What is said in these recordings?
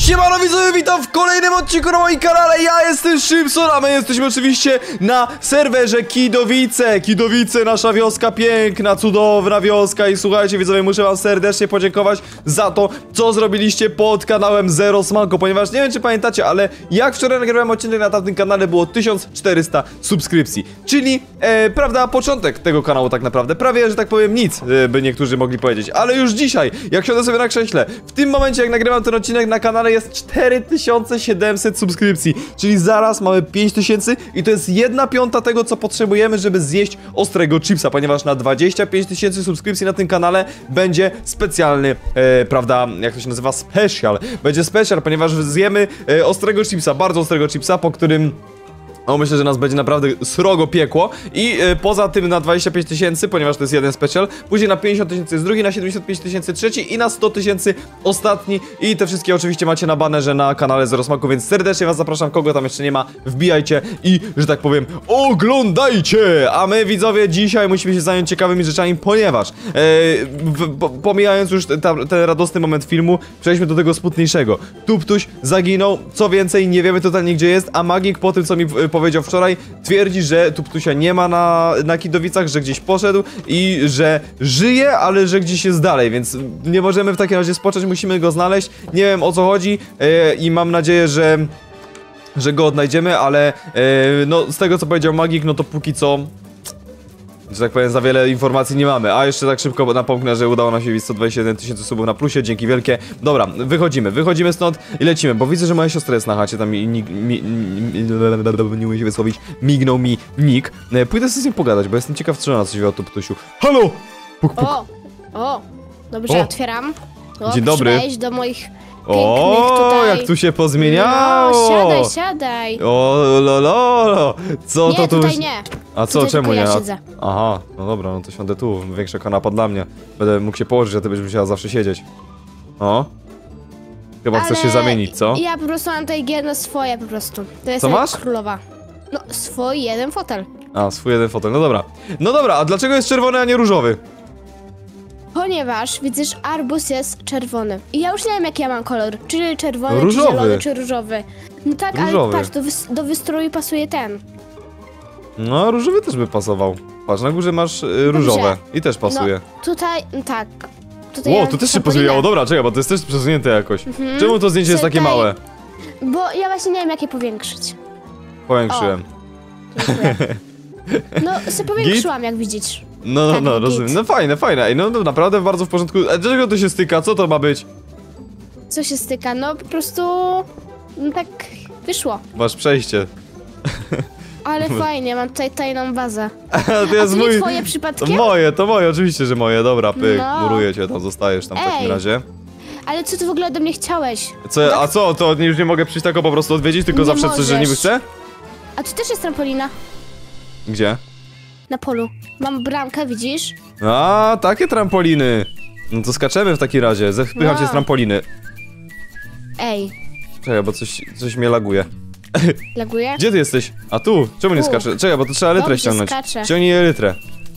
Siemano widzowie, witam w kolejnym odcinku na moim kanale. Ja jestem Szymson, a my jesteśmy oczywiście na serwerze Kidowice. Kidowice, nasza wioska, piękna, cudowna wioska. I słuchajcie widzowie, muszę wam serdecznie podziękować za to, co zrobiliście pod kanałem Zero Smanko. Ponieważ nie wiem, czy pamiętacie, ale jak wczoraj nagrałem odcinek na tamtym kanale, było 1400 subskrypcji. Czyli, prawda, początek tego kanału tak naprawdę. Prawie, że tak powiem, nic, by niektórzy mogli powiedzieć. Ale już dzisiaj, jak siądę sobie na krześle, w tym momencie, jak nagrywam ten odcinek na kanale, jest 4700 subskrypcji, czyli zaraz mamy 5000 i to jest 1/5 tego, co potrzebujemy, żeby zjeść ostrego chipsa, ponieważ na 25 000 subskrypcji na tym kanale będzie specjalny, prawda, jak to się nazywa, special. Będzie special, ponieważ zjemy ostrego chipsa, bardzo ostrego chipsa, po którym... No myślę, że nas będzie naprawdę srogo piekło. I poza tym na 25 000, ponieważ to jest jeden special, później na 50 000 jest drugi, na 75 000 trzeci i na 100 000 ostatni. I te wszystkie oczywiście macie na banerze na kanale Zero Smaku, więc serdecznie was zapraszam, kogo tam jeszcze nie ma, wbijajcie i, że tak powiem, oglądajcie! A my widzowie dzisiaj musimy się zająć ciekawymi rzeczami, ponieważ pomijając już ten radosny moment filmu, przejdźmy do tego smutniejszego. Tuptuś zaginął, co więcej nie wiemy totalnie gdzie jest, a Magik po tym co mi powiedział wczoraj, twierdzi, że Tuptusia nie ma na Kidowicach, że gdzieś poszedł i że żyje, ale że gdzieś jest dalej, więc nie możemy w takim razie spocząć, musimy go znaleźć. Nie wiem o co chodzi i mam nadzieję, że go odnajdziemy, ale no z tego co powiedział Magik, no to póki co, że tak powiem, za wiele informacji nie mamy. A jeszcze tak szybko napomknę, że udało nam się wbić 121 000 subów na plusie, dzięki wielkie. Dobra, wychodzimy stąd i lecimy, bo widzę, że moja siostra jest na chacie, tam nie umiem się wysłowić, mignął mi nick. Pójdę sobie z nim pogadać, bo jestem ciekaw, czy ona coś wie o Tuptusiu. Halo! Puk, puk. O, dobrze, otwieram. Dzień dobry. Wejść do moich tutaj... jak tu się pozmieniało! No, siadaj. O, lolo! Co nie, to tu... tutaj nie. A co, tutaj czemu nie? Ja siedzę. Aha, no dobra, no to siądę tu, większa kanapa dla mnie. Będę mógł się położyć, a ty będziesz musiała zawsze siedzieć. O? Chyba chcesz się zamienić, co? Ja po prostu mam tutaj jedno swoje po prostu. To jest co masz? Królowa. No, swój jeden fotel. A, swój jeden fotel, no dobra. No dobra, a dlaczego jest czerwony, a nie różowy? Ponieważ, widzisz, arbuz jest czerwony. I ja już nie wiem jaki ja mam kolor. Czy czerwony, różowy. czy zielony, czy różowy. No tak, różowy. ale patrz, do wystroju pasuje ten. No, różowy też by pasował. Patrz, na górze masz różowe i też pasuje. No, tutaj, tak. Tutaj Wow, ja tu też się pozmieniało, dobra, czekaj, bo to jest też przesunięte jakoś. Czemu to zdjęcie jest takie Tutaj- małe? Bo ja właśnie nie wiem jak je powiększyć. Powiększyłem. Dziękuję. No, sobie powiększyłam, jak widzisz. No, Tak, no, rozumiem. No fajne. Ej, no naprawdę bardzo w porządku. A dlaczego to się styka? Co to ma być? Co się styka? No, po prostu... No, tak wyszło. Masz przejście. Ale fajnie, mam tutaj tajną bazę. To jest A to nie mój... twoje To przypadkiem? moje, oczywiście, że moje. Dobra, pyk, No. muruję cię, tam zostajesz tam w takim Ej. razie. Ale co ty w ogóle ode mnie chciałeś? A co, to już nie mogę przyjść tak po prostu odwiedzić, tylko Nie zawsze coś, że niby możesz. chcę? A tu też jest trampolina. Gdzie? Na polu. Mam bramkę, widzisz? A, takie trampoliny. No to skaczemy w takim razie, wpycham No. cię z trampoliny. Ej, Czekaj, bo coś mnie laguje. laguje? Gdzie ty jesteś? A tu? Czemu nie Tu. skaczę? Czekaj, bo to trzeba elytrę Dobrze, ściągnąć. skaczę. Ściągnij elytrę.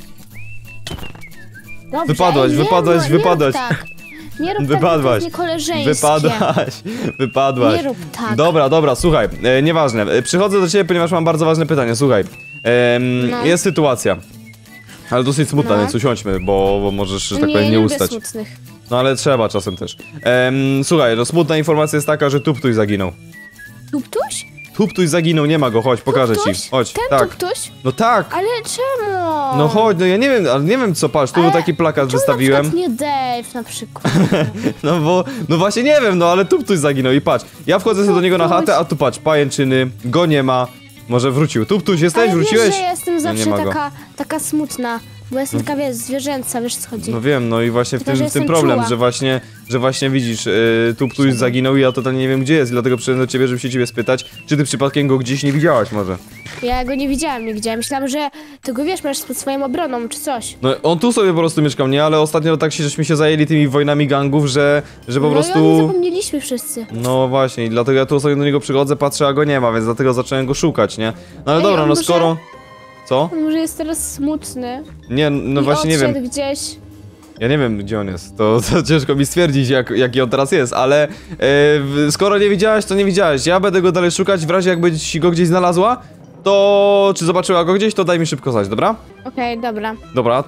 Dobrze, Wypadłaś, ej, wypadłaś. Nie rób tak. Nie rób tak, bo to Wypadłaś. jest niekoleżeńskie. Wypadłaś. Nie rób tak. Dobra, słuchaj, nieważne. Przychodzę do ciebie, ponieważ mam bardzo ważne pytanie. Słuchaj, No. jest sytuacja, ale dosyć smutna, No. więc usiądźmy, bo możesz, że tak powiem, nie lubię ustać. smutnych. No ale trzeba czasem też. Słuchaj, no smutna informacja jest taka, że Tuptuś zaginął. Tuptuś? Tuptuś zaginął, nie ma go, chodź, pokażę Tuptuś? ci. Chodź, Ten tak. Tuptuś? No tak. Ale czemu? No chodź, no ja nie wiem, ale nie wiem co, patrz, tu Ale taki plakat czemu wystawiłem. na przykład nie Dave na przykład? No właśnie nie wiem, no ale Tuptuś zaginął i patrz. Ja wchodzę sobie do niego na chatę, a tu patrz, pajęczyny, go nie ma. Może wrócił. Tuptuś, jesteś? Ale Wróciłeś? wiesz, że ja jestem No, zawsze nie ma go. taka smutna. Bo jestem taka, wiesz, zwierzęca, wiesz co chodzi. No wiem, no i właśnie Tylko, że w tym jestem problem, czuła. że właśnie widzisz, Tuptuś zaginął i ja totalnie nie wiem gdzie jest, dlatego przyszedłem do ciebie, żeby się ciebie spytać, czy ty przypadkiem go gdzieś nie widziałaś może? Ja go nie widziałam nigdzie. Myślałam, że ty go wiesz, masz pod swoją obroną czy coś. No on tu sobie po prostu mieszkał, nie? Ale ostatnio tak żeśmy się zajęli tymi wojnami gangów, że po No i prostu... zapomnieliśmy wszyscy. No właśnie, i dlatego ja tu sobie do niego przychodzę, patrzę, a go nie ma, więc dlatego zacząłem go szukać, nie? No ale Ej, dobra, on no może- skoro... Co? On może jest teraz smutny. Nie, no I właśnie nie wiem. odszedł gdzieś. Ja nie wiem, gdzie on jest. To ciężko mi stwierdzić, jaki on teraz jest, ale skoro nie widziałaś, to nie widziałaś. Ja będę go dalej szukać, w razie jakby ci go gdzieś znalazła, to... czy zobaczyła go gdzieś, to daj mi szybko znać, dobra? Okej, dobra. Dobra,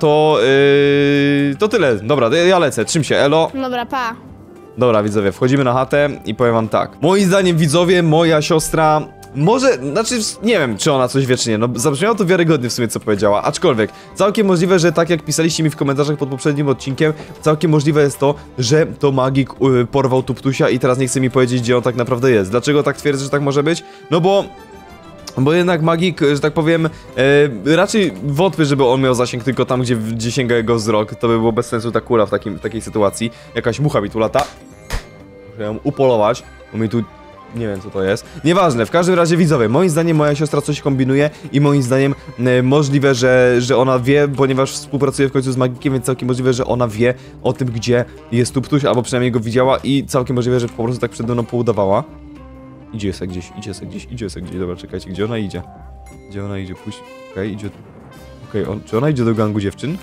to tyle. Dobra, ja lecę, trzym się, elo. Dobra, pa. Dobra, widzowie, wchodzimy na chatę i powiem wam tak. Moim zdaniem, widzowie, moja siostra... Może, znaczy, nie wiem, czy ona coś wie, czy nie, no zabrzmiało to wiarygodnie w sumie, co powiedziała, aczkolwiek całkiem możliwe, że tak jak pisaliście mi w komentarzach pod poprzednim odcinkiem, całkiem możliwe jest to, że to magik porwał Tuptusia i teraz nie chce mi powiedzieć, gdzie on tak naprawdę jest. Dlaczego tak twierdzę, że tak może być? No bo jednak magik, że tak powiem, raczej wątpię, żeby on miał zasięg tylko tam, gdzie sięga jego wzrok. To by było bez sensu ta kula w takiej sytuacji. Jakaś mucha mi tu lata. Muszę ją upolować, bo mi tu... nie wiem, co to jest. Nieważne, w każdym razie, widzowie, moim zdaniem moja siostra coś kombinuje i moim zdaniem możliwe, że ona wie, ponieważ współpracuje w końcu z magikiem, więc całkiem możliwe, że ona wie o tym, gdzie jest Tuptuś, albo przynajmniej go widziała i całkiem możliwe, że po prostu tak przede mną poudawała. Idzie se gdzieś. Dobra, czekajcie, gdzie ona idzie? Gdzie ona idzie? Pójść. Okej, idzie... czy ona idzie do gangu dziewczyn?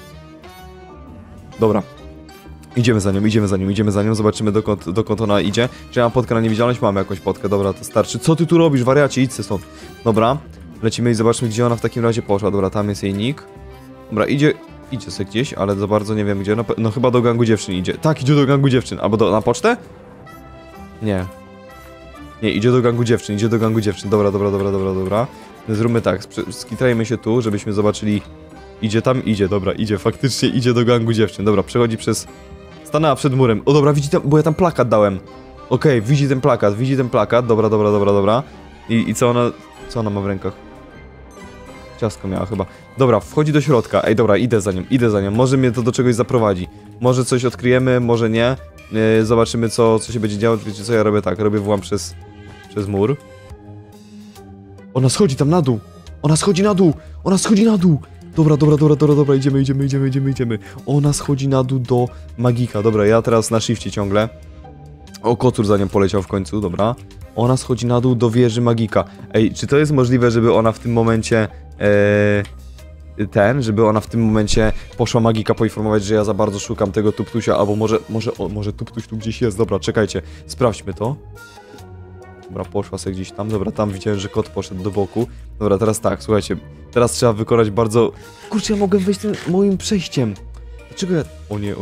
Dobra. Idziemy za nią, zobaczymy dokąd ona idzie. Czy ja mam podkę na niewidzialność? Mamy jakąś podkę, dobra, to starczy. Co ty tu robisz, wariacie? Idź stąd. Dobra, lecimy i zobaczmy, gdzie ona w takim razie poszła. Dobra, tam jest jej nick. Dobra, idzie sobie gdzieś, ale za bardzo nie wiem gdzie. No chyba do gangu dziewczyn idzie. Tak, idzie do gangu dziewczyn. Albo na pocztę? Nie. Nie, idzie do gangu dziewczyn. Dobra. Zróbmy tak, skitrajmy się tu, żebyśmy zobaczyli... Idzie tam, idzie, dobra, idzie, faktycznie idzie do gangu dziewczyn. Dobra, przechodzi przez... Stanęła przed murem. O dobra, widzi tam, bo ja tam plakat dałem. Okej, widzi ten plakat, dobra. I co ona ma w rękach? Ciastko miała chyba. Dobra, wchodzi do środka. Ej, dobra, idę za nią. Może mnie to do czegoś zaprowadzi. Może coś odkryjemy, może nie. Zobaczymy, co się będzie działo. Wiecie co, ja robię tak, robię przez mur. Ona schodzi tam na dół. Ona schodzi na dół. Dobra, idziemy. Ona schodzi na dół do magika. Dobra, ja teraz na shifcie ciągle. O, kocur za nią poleciał w końcu, dobra. Ona schodzi na dół do wieży magika. Ej, czy to jest możliwe, żeby ona w tym momencie... żeby ona w tym momencie poszła magika poinformować, że ja za bardzo szukam tego Tuptusia, albo może Tuptuś tu gdzieś jest. Dobra, czekajcie, sprawdźmy to. Dobra, poszła sobie gdzieś tam. Dobra, tam widziałem, że kot poszedł do boku. Dobra, teraz tak, słuchajcie. Teraz trzeba wykonać bardzo... Kurczę, ja mogę wejść tym moim przejściem. Dlaczego ja... O nie.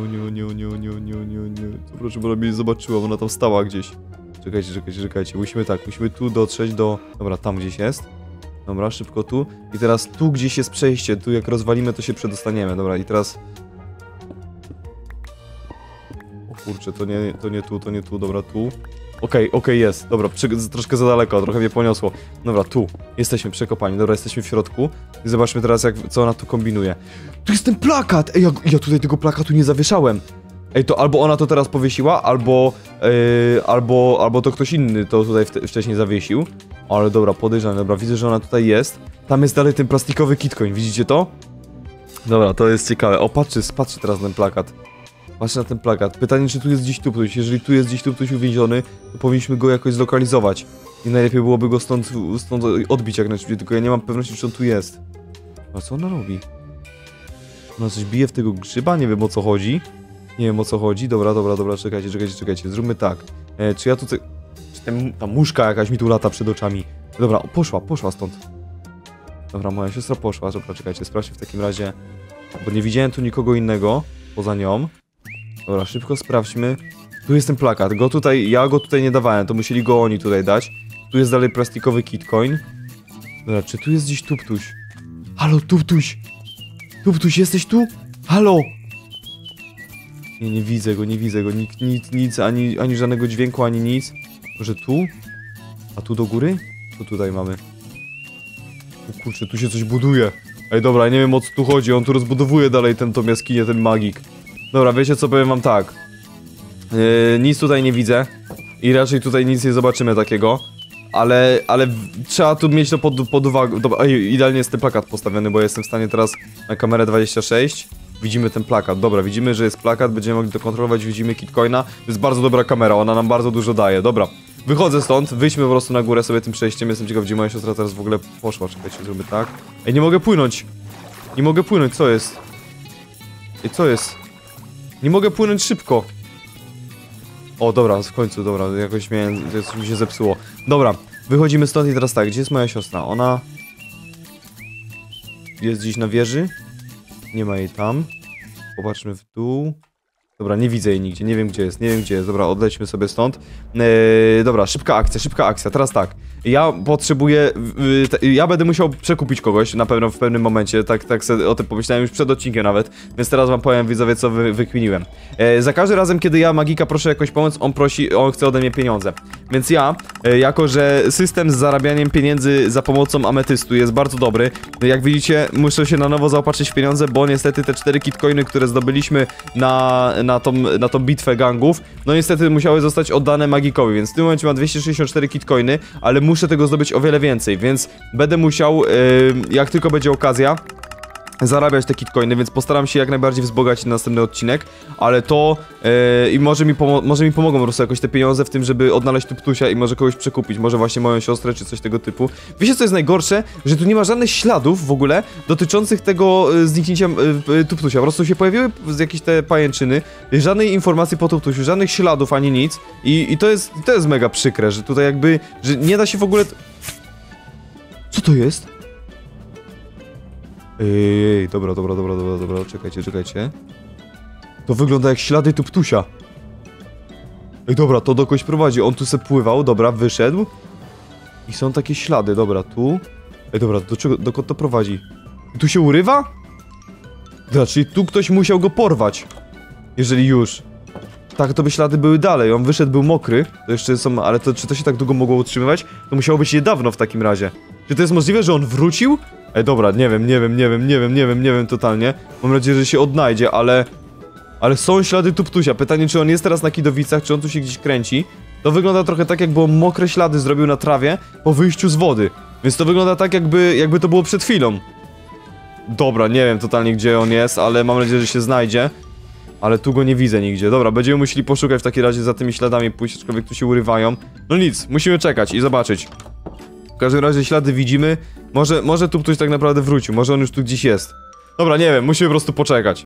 Proszę, bo ona mnie nie zobaczyła, ona tam stała gdzieś. Czekajcie. Musimy tu dotrzeć do... Dobra, tam gdzieś jest. Dobra, szybko tu. I teraz tu gdzieś jest przejście. Tu jak rozwalimy, to się przedostaniemy. Dobra, i teraz... O kurczę, to nie tu, dobra, tu. Okej, jest. Dobra, troszkę za daleko, trochę mnie poniosło. Dobra, tu. Jesteśmy przekopani. Dobra, jesteśmy w środku. I zobaczmy teraz, co ona tu kombinuje. Tu jest ten plakat! Ej, ja tutaj tego plakatu nie zawieszałem. Ej, to albo ona to teraz powiesiła, albo to ktoś inny to tutaj wcześniej zawiesił. Ale dobra, podejrzane. Dobra, widzę, że ona tutaj jest. Tam jest dalej ten plastikowy kitcoin, widzicie to? Dobra, to jest ciekawe. O, patrzcie teraz na ten plakat. Patrzę na ten plakat. Pytanie, czy tu jest gdzieś Tuptuś. Jeżeli tu jest gdzieś Tuptuś uwięziony, to powinniśmy go jakoś zlokalizować. I najlepiej byłoby go stąd odbić jak najszybciej, tylko ja nie mam pewności, czy on tu jest. A co ona robi? Ona coś bije w tego grzyba? Nie wiem, o co chodzi. Dobra, czekajcie. Zróbmy tak. Czy ja tutaj... Czy ta muszka jakaś mi tu lata przed oczami? Dobra, poszła stąd. Dobra, moja siostra poszła. Dobra, czekajcie, sprawdźmy w takim razie. Bo nie widziałem tu nikogo innego poza nią. Dobra, szybko sprawdźmy. Tu jest ten plakat. Ja go tutaj nie dawałem, to musieli go oni tutaj dać. Tu jest dalej plastikowy kitcoin. Dobra, czy tu jest gdzieś Tuptuś? Halo, Tuptuś! Tuptuś, jesteś tu? Halo! Nie widzę go. Nic, ani żadnego dźwięku, ani nic. Może tu? A tu do góry? Co tutaj mamy? O kurczę, tu się coś buduje. Ej, dobra, ja nie wiem, o co tu chodzi. On tu rozbudowuje dalej tą jaskinię, ten magik. Dobra, wiecie co, powiem wam tak. Nic tutaj nie widzę. I raczej tutaj nic nie zobaczymy takiego. Ale trzeba tu mieć to pod uwagę. Dobra, idealnie jest ten plakat postawiony, bo jestem w stanie teraz na kamerę 26. Widzimy ten plakat. Dobra, widzimy, że jest plakat, będziemy mogli to kontrolować, widzimy kitcoina. To jest bardzo dobra kamera, ona nam bardzo dużo daje. Dobra, wychodzę stąd, wyjdźmy po prostu na górę sobie tym przejściem. Jestem ciekaw, gdzie moja siostra teraz w ogóle poszła. Czekajcie, zrobię tak. Ej, nie mogę płynąć, co jest? Ej, co jest? Nie mogę płynąć szybko. O, dobra, w końcu, dobra, jakoś miałem, coś mi się zepsuło. Dobra, wychodzimy stąd i teraz tak, gdzie jest moja siostra? Ona... jest gdzieś na wieży? Nie ma jej tam. Popatrzmy w dół. Dobra, nie widzę jej nigdzie, nie wiem gdzie jest, Dobra, odlećmy sobie stąd. Dobra, szybka akcja, teraz tak. Ja potrzebuję, ja będę musiał przekupić kogoś, na pewno w pewnym momencie, tak sobie o tym pomyślałem już przed odcinkiem nawet, więc teraz wam powiem, widzowie, co wykminiłem. Za każdym razem, kiedy ja magika proszę jakoś pomóc, on chce ode mnie pieniądze. Więc ja, jako że system z zarabianiem pieniędzy za pomocą ametystu jest bardzo dobry, jak widzicie, muszę się na nowo zaopatrzyć w pieniądze, bo niestety te 4 kitcoiny, które zdobyliśmy na tą bitwę gangów, no niestety musiały zostać oddane magikowi, więc w tym momencie mam 264 kitcoiny, ale muszę tego zdobyć o wiele więcej, więc będę musiał, jak tylko będzie okazja, zarabiać te kitcoiny, więc postaram się jak najbardziej wzbogacić na następny odcinek, ale to i może mi pomogą po prostu jakoś te pieniądze w tym, żeby odnaleźć Tuptusia i może kogoś przekupić, może właśnie moją siostrę czy coś tego typu. Wiecie co jest najgorsze? Że tu nie ma żadnych śladów w ogóle dotyczących tego zniknięcia Tuptusia, po prostu się pojawiły jakieś te pajęczyny, żadnej informacji po Tuptusiu, żadnych śladów ani nic i to jest mega przykre, że tutaj jakby, że nie da się w ogóle... Co to jest? Dobra, czekajcie. To wygląda jak ślady Tuptusia. Dobra, to do kogoś prowadzi, on tu se pływał, dobra, wyszedł. I są takie ślady, dobra, tu. Dobra, dokąd to prowadzi? Tu się urywa? Dobra, czyli tu ktoś musiał go porwać. Jeżeli już. Tak, to by ślady były dalej, on wyszedł, był mokry. To jeszcze są, ale to, czy to się tak długo mogło utrzymywać? To musiało być niedawno w takim razie. Czy to jest możliwe, że on wrócił? Dobra, nie wiem totalnie. Mam nadzieję, że się odnajdzie, ale są ślady Tuptusia. Pytanie, czy on jest teraz na Kidowicach, czy on tu się gdzieś kręci. To wygląda trochę tak, jakby on mokre ślady zrobił na trawie po wyjściu z wody. Więc to wygląda tak, jakby to było przed chwilą. Dobra, nie wiem totalnie, gdzie on jest, ale mam nadzieję, że się znajdzie. Ale tu go nie widzę nigdzie. Dobra, będziemy musieli poszukać w takim razie za tymi śladami, pójść, aczkolwiek tu się urywają. No nic, musimy czekać i zobaczyć. W każdym razie ślady widzimy. Może tu ktoś tak naprawdę wrócił, może on już tu gdzieś jest. Dobra, nie wiem, musimy po prostu poczekać.